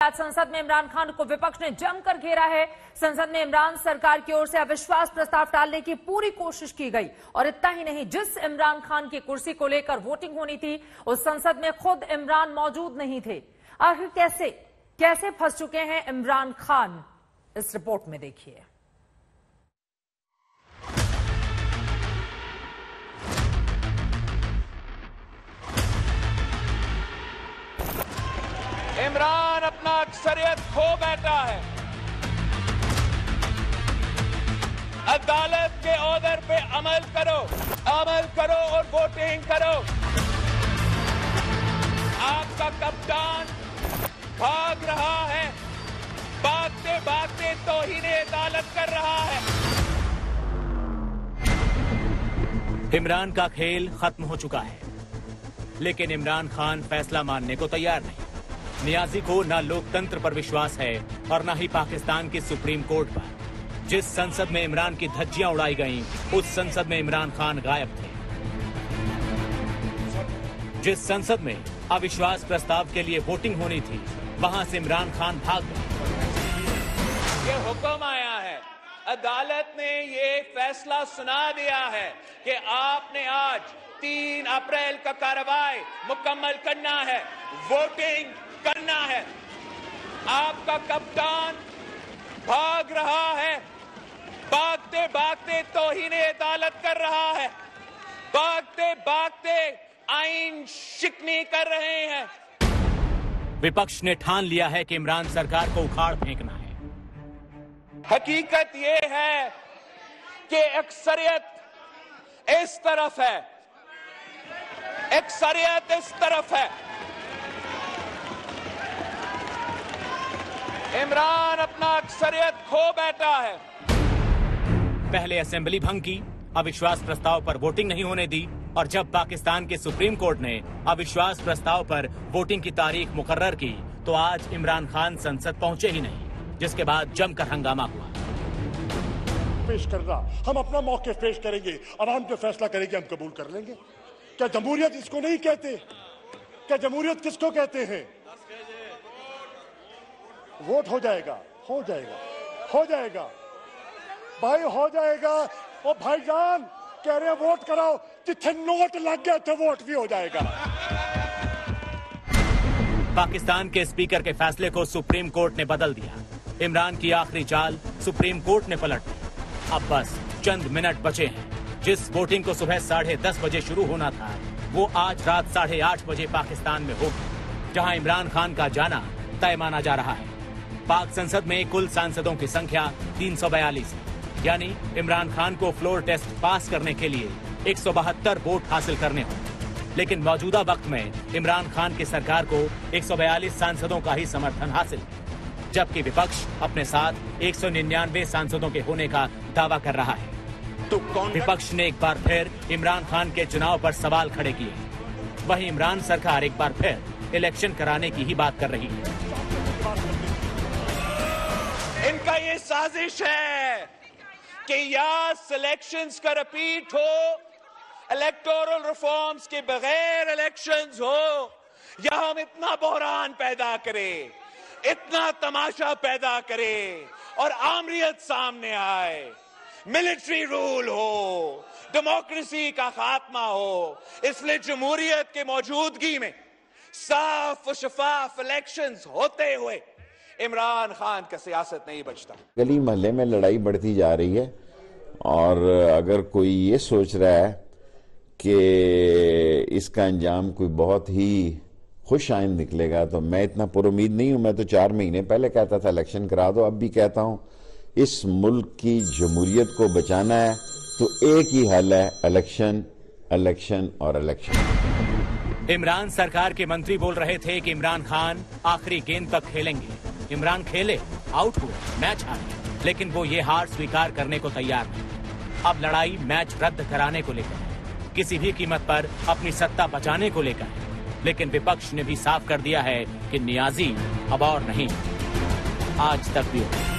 आज संसद में इमरान खान को विपक्ष ने जमकर घेरा है। संसद में इमरान सरकार की ओर से अविश्वास प्रस्ताव टालने की पूरी कोशिश की गई और इतना ही नहीं, जिस इमरान खान की कुर्सी को लेकर वोटिंग होनी थी उस संसद में खुद इमरान मौजूद नहीं थे। आखिर कैसे फंस चुके हैं इमरान खान, इस रिपोर्ट में देखिए। इमरान अपना अक्सरियत खो बैठा है। अदालत के ऑर्डर पे अमल करो और वोटिंग करो। आपका कप्तान भाग रहा है, भागते भागते तौहीन अदालत कर रहा है। इमरान का खेल खत्म हो चुका है, लेकिन इमरान खान फैसला मानने को तैयार नहीं। नियाजी को न लोकतंत्र पर विश्वास है और न ही पाकिस्तान की सुप्रीम कोर्ट पर। जिस संसद में इमरान की धज्जियां उड़ाई गईं, उस संसद में इमरान खान गायब थे। जिस संसद में अविश्वास प्रस्ताव के लिए वोटिंग होनी थी, वहां से इमरान खान भाग गए। ये हुक्म आया है, अदालत ने ये फैसला सुना दिया है कि आपने आज 3 अप्रैल का कार्रवाई मुकम्मल करना है, वोटिंग करना है। आपका कप्तान भाग रहा है, भागते भागते तौहीन अदालत कर रहा है, भागते भागते आईन शिकनी कर रहे हैं। विपक्ष ने ठान लिया है कि इमरान सरकार को उखाड़ फेंकना है। हकीकत ये है कि अक्सरियत इस तरफ है, अक्सरियत इस तरफ है। इमरान अपना अक्सरियत खो बैठा है। पहले असेंबली भंग की, अविश्वास प्रस्ताव पर वोटिंग नहीं होने दी, और जब पाकिस्तान के सुप्रीम कोर्ट ने अविश्वास प्रस्ताव पर वोटिंग की तारीख मुकर्रर की, तो आज इमरान खान संसद पहुंचे ही नहीं, जिसके बाद जमकर हंगामा हुआ। पेश करना, हम अपना मौक़िफ़ पेश करेंगे, आवाम जो फैसला करेगी हम कबूल कर लेंगे। क्या जमहूरियत इसको नहीं कहते? क्या जमहूरियत किसको कहते हैं? वोट हो जाएगा भाई, हो जाएगा। और भाईजान कह रहे हैं वोट कराओ, जिथे नोट लग गया थे वोट भी हो जाएगा। पाकिस्तान के स्पीकर के फैसले को सुप्रीम कोर्ट ने बदल दिया। इमरान की आखिरी चाल सुप्रीम कोर्ट ने पलट दी। अब बस चंद मिनट बचे हैं। जिस वोटिंग को सुबह 10:30 बजे शुरू होना था, वो आज रात 8:30 बजे पाकिस्तान में होगी, जहां इमरान खान का जाना तय माना जा रहा है। पाक संसद में कुल सांसदों की संख्या 342 है, यानी इमरान खान को फ्लोर टेस्ट पास करने के लिए 172 वोट हासिल करने होंगे। लेकिन मौजूदा वक्त में इमरान खान की सरकार को 142 सांसदों का ही समर्थन हासिल है, जबकि विपक्ष अपने साथ 199 सांसदों के होने का दावा कर रहा है। तो विपक्ष ने एक बार फिर इमरान खान के चुनाव पर सवाल खड़े किए। वहीं इमरान सरकार एक बार फिर इलेक्शन कराने की ही बात कर रही है। इनका ये साजिश है कि या सिलेक्शंस का रिपीट हो, इलेक्टोरल रिफॉर्म्स के बगैर इलेक्शंस हो, या हम इतना बहरान पैदा करें, इतना तमाशा पैदा करें और आमरीत सामने आए, मिलिट्री रूल हो, डेमोक्रेसी का खात्मा हो। इसलिए जमहूरियत के मौजूदगी में साफ और शफाफ इलेक्शंस होते हुए इमरान खान का सियासत नहीं बचता। गली मोहल्ले में लड़ाई बढ़ती जा रही है, और अगर कोई ये सोच रहा है कि इसका अंजाम कोई बहुत ही खुश आइंद निकलेगा, तो मैं इतना पुरुमीद नहीं हूं। मैं तो 4 महीने पहले कहता था इलेक्शन करा दो, अब भी कहता हूं इस मुल्क की जमहूरियत को बचाना है तो एक ही हल है, इलेक्शन, इलेक्शन और इलेक्शन। इमरान सरकार के मंत्री बोल रहे थे कि इमरान खान आखिरी गेंद तक खेलेंगे। इमरान खेले, आउट हुए, मैच हारे, लेकिन वो ये हार स्वीकार करने को तैयार नहीं। अब लड़ाई मैच रद्द कराने को लेकर है, किसी भी कीमत पर अपनी सत्ता बचाने को लेकर है। लेकिन विपक्ष ने भी साफ कर दिया है कि नियाजी अब और नहीं, आज तक भी